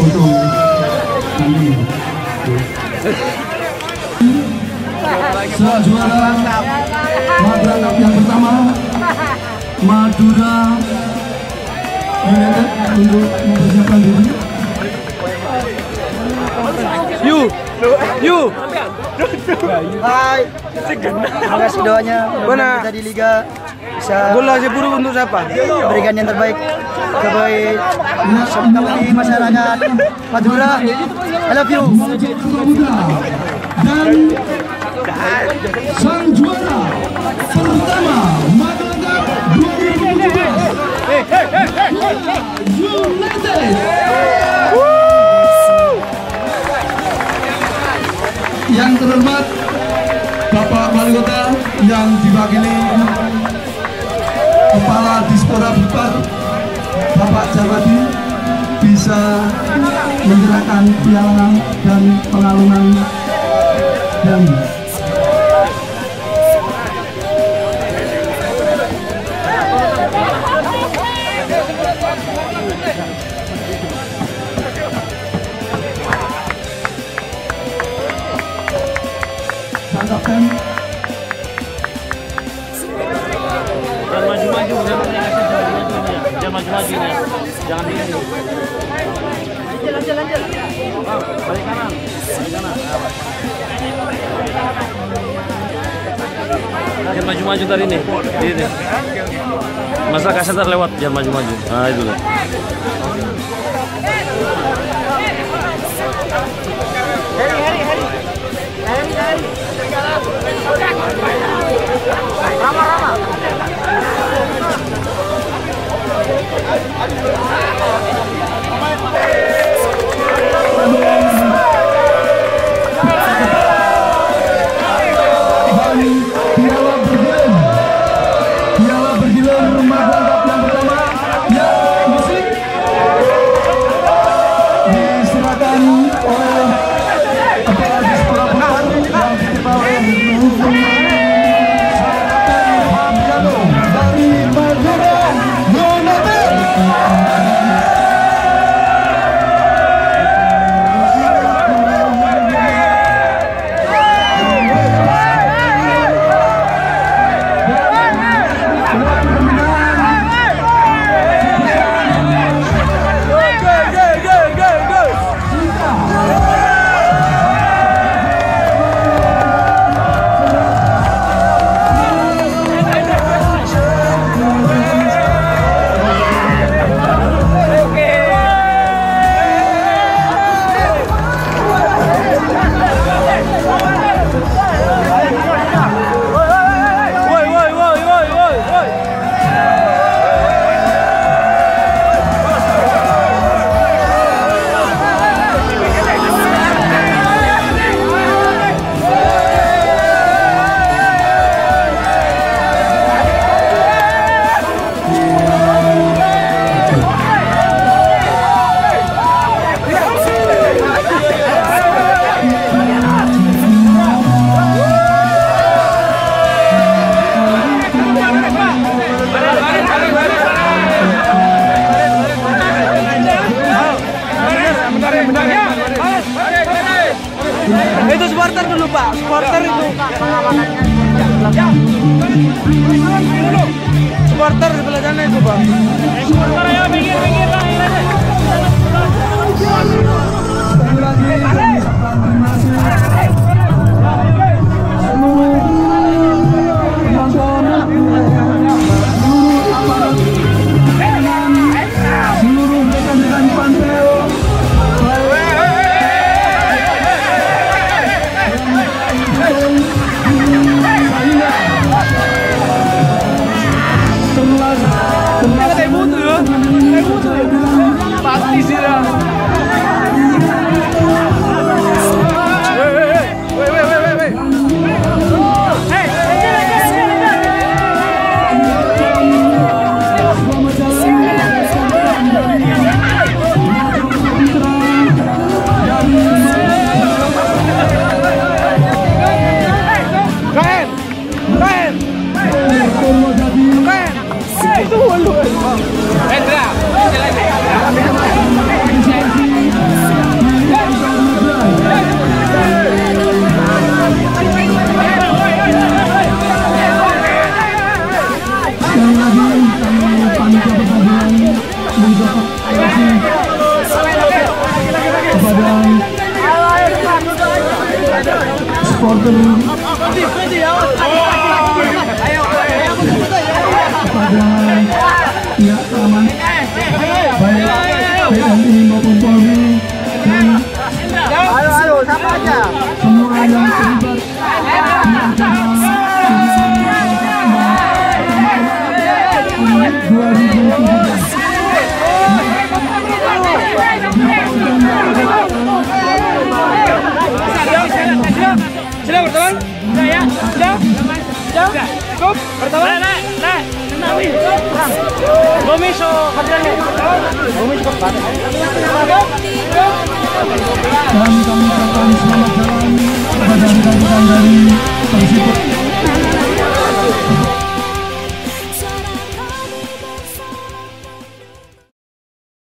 untuk nanti. Sejuara Madura yang pertama Madura United untuk mempersiapkan diri. Hai. Terima kasih doanya. Mudah-mudahan kita di Liga bisa bola sepuluh untuk siapa? Berikan yang terbaik kebaik kembali masyarakat Madura. I love you. Dan sang juara pertama Madura 2017 United. Yang terhormat Bapak Wali Kota yang diwakili Kepala Dispora Bipar Bapak Jarwadi bisa menyerahkan piala dan pengalungan dan sang kapten. Jangan maju-maju ya. Jangan ini. Jalan. Balik kanan. Jangan maju-maju dari ini. Ini. Masa kasar terlewat, jangan maju-maju. Nah, itu. Rama. Piala bergilir Madura yang pertama yang musik diserahkan oleh Kepala Dispora Bipar yang dikepalai dari Madura United. Itu supporter dulu Pak, supporter itu. Supporter sebelah sana itu Pak. Supporter ya, pinggir lah. Seluruh rekan-rekan Panteo supporter kepada pihak keamanan baik TNI maupun Polri dan semua yang terlibat di acara 2017. Sudah berteman? Sudah ya? Sudah? Cukup? Berteman? Nah, kenali. Bumi so hadirannya. Bumi cukup banget. Dan kami ucapkan